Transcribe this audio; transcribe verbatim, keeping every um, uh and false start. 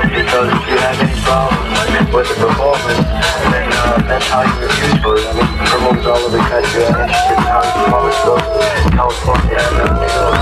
because if you have any problems with the performance, then uh, that's how you refuse for it. I mean, promoters all over the country are interested in how the performance goes. California, and uh, New York.